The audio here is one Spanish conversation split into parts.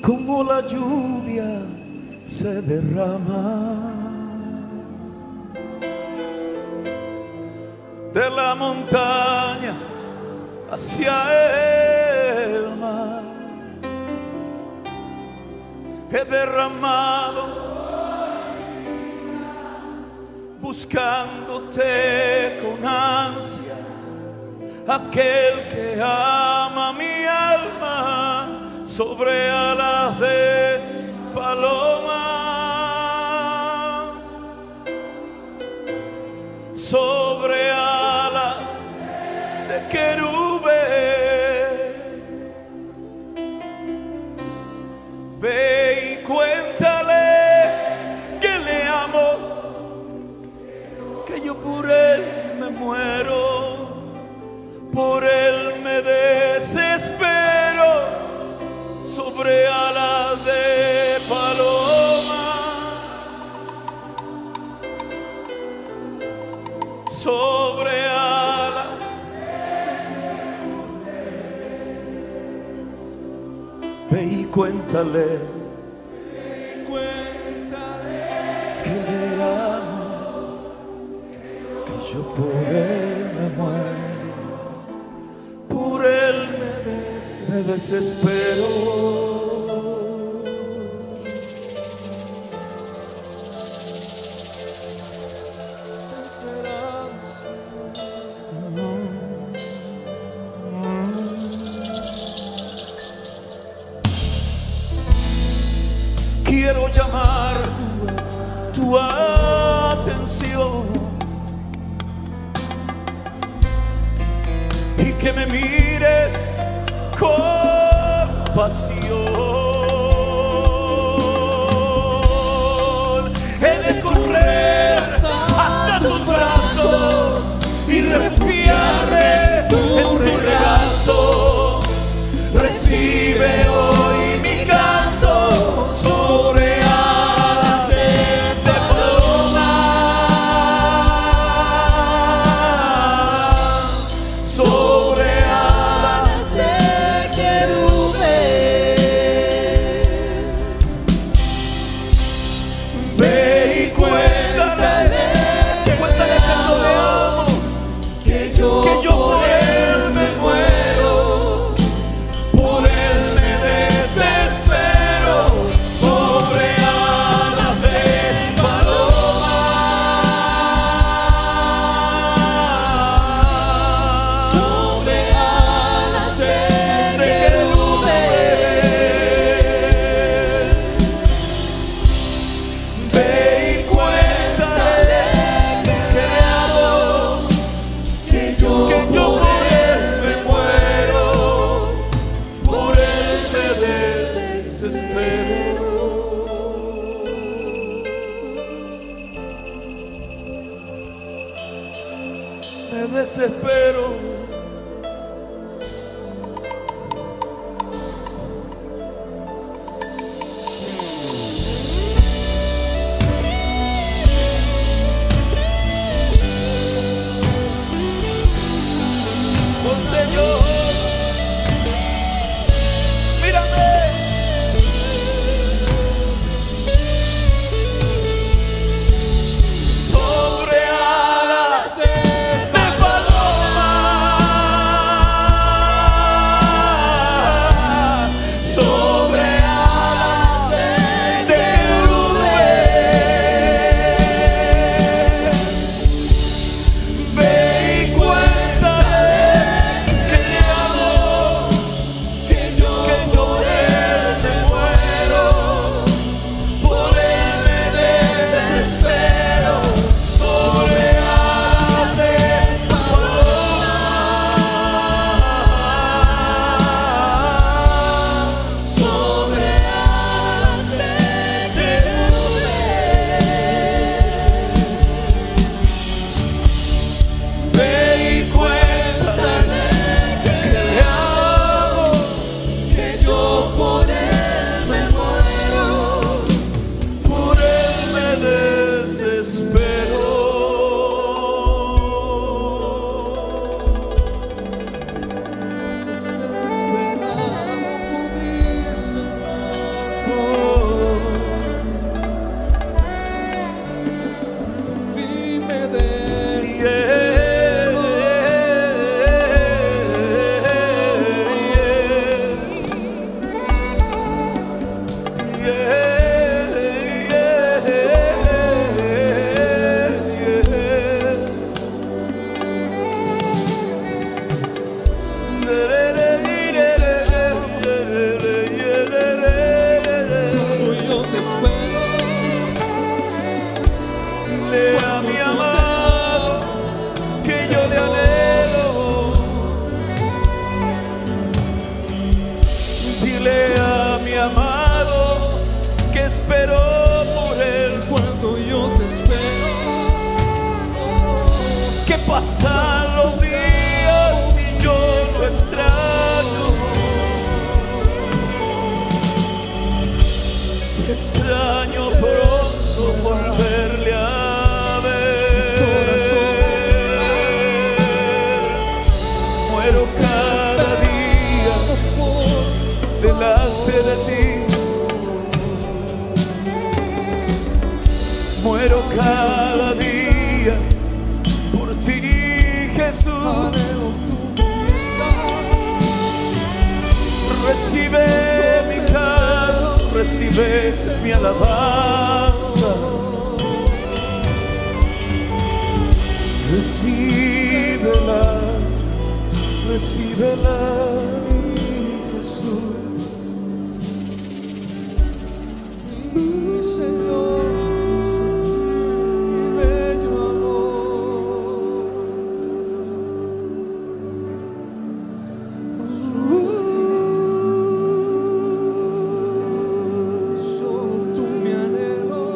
como la lluvia se derrama de la montaña hacia el mar. He derramado buscándote con ansias, aquel que ama mi alma sobre alas de paloma, sobre alas de querubes. Ve y cuéntale que le amo, que yo por él me muero, por él me desespero, sobre alas de paloma, sobre alas. Ve y cuéntale que le amo, que yo por él me muero, por él me desespero. Quiero llamar tu atención y que me mires con pasión. He de correr hasta tus brazos y refugiarme en tu regazo. Recibe hoy mi canto sobre alas de palomas, sobre alas de querubes. Ve y cuéntale que yo le amo, que yo por él me muero, por él me desespero, sobre alas de paloma, sobre alas de querubes. Ve y cuéntale que le amo, que yo por él me muero, por él me desespero. Me desespero. Oh Señor, mírame. Sobre alas de paloma, sobre alas de querubes. Ve y cuéntale que le Pasan los días y yo lo extraño. Extraño pronto volverle a ver. Muero cada día delante de ti. Muero cada día por ti, Jesús. Recibe mi canto, recibe mi alabanza. Recíbela, recíbela, Jesús. Mi Señor, mi bello amor. Solo tú mi anhelo.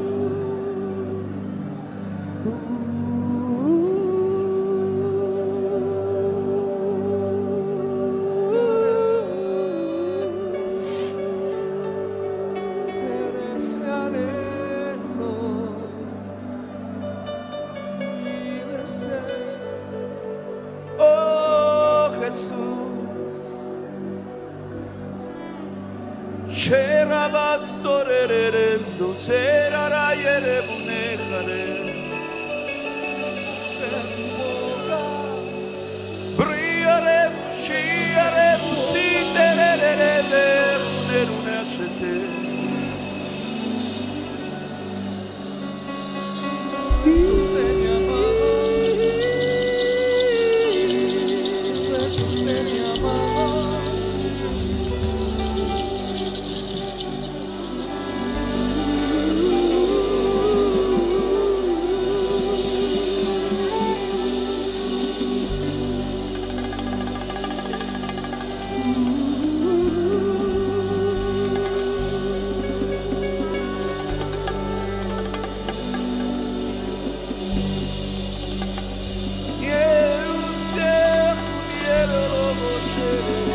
Oh Jesús, Cherabats torerendo, Cherarayere bunejare, Briare, Shiare, Busiterere, Nerunachete. Yeah,